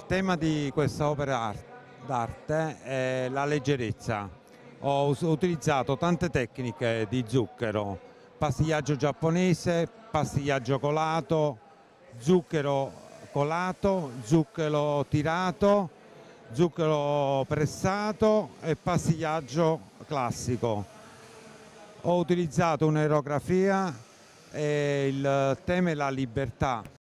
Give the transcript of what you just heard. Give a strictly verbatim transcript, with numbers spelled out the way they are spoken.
Il tema di questa opera d'arte è la leggerezza. Ho us- utilizzato tante tecniche di zucchero, pastillaggio giapponese, pastillaggio colato, zucchero colato, zucchero tirato, zucchero pressato e pastillaggio classico. Ho utilizzato un'aerografia e il tema è la libertà,